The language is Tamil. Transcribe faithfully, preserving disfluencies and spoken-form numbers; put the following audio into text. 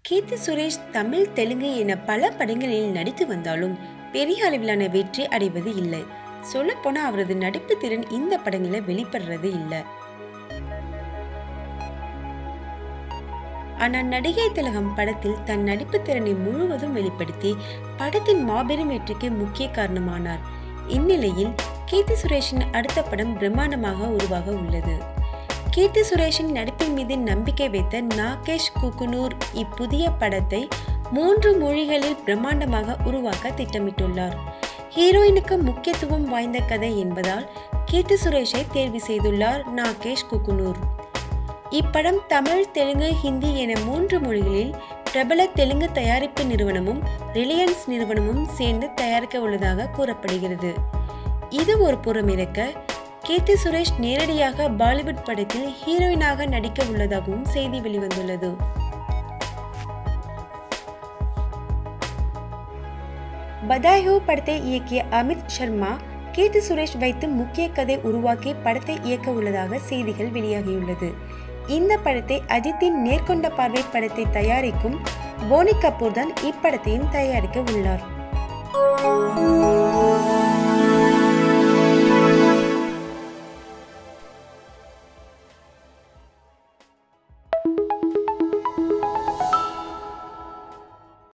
கீர்த்தி சுரேஷ் தமிழ், தெலுங்கு என பல படங்களில் நடித்து வந்தாலும் பெரிய அளவிலான வெற்றி அடைவது இல்லை. சொல்லப்போனா அவரது நடிப்பு திறன் இந்த படங்களில் வெளிப்படுறது இல்லை. ஆனால் நடிகை திலகம் படத்தில் தன் நடிப்பு திறனை முழுவதும் வெளிப்படுத்தி படத்தின் மாபெரும் வெற்றிக்கு முக்கிய காரணமானார். இந்நிலையில் கீர்த்தி சுரேஷின் அடுத்த படம் பிரம்மாண்டமாக உருவாக உள்ளது. கீர்த்தி சுரேஷின் நடிப்பின் மீது நம்பிக்கை வைத்த நாகேஷ் குக்குனூர் இப்புதிய படத்தை மூன்று மொழிகளில் பிரம்மாண்டமாக உருவாக்க திட்டமிட்டுள்ளார். ஹீரோயினுக்கு முக்கியத்துவம் வாய்ந்த கதை என்பதால் கீர்த்தி சுரேஷை தேர்வு செய்துள்ளார் நாகேஷ் குக்குனூர். இப்படம் தமிழ், தெலுங்கு, ஹிந்தி என மூன்று மொழிகளில் பிரபல தெலுங்கு தயாரிப்பு நிறுவனமும் ரிலையன்ஸ் நிறுவனமும் சேர்ந்து தயாரிக்க உள்ளதாக கூறப்படுகிறது. இது ஒரு புறம் இருக்க, கீர்த்தி சுரேஷ் நேரடியாக பாலிவுட் படத்தில் ஹீரோயினாக நடிக்க உள்ளதாகவும் செய்தி வெளிவந்துள்ளது. பதாய் ஹோ படத்தை இயக்கிய அமித் சர்மா கீர்த்தி சுரேஷ் வைத்து முக்கிய கதை உருவாக்கி படத்தை இயக்க உள்ளதாக செய்திகள் வெளியாகியுள்ளது. இந்த படத்தை அஜித்தின் நேர்கொண்ட பார்வை படத்தை தயாரிக்கும் போனி கபூர் தான் இப்படத்தையும் தயாரிக்க உள்ளார்.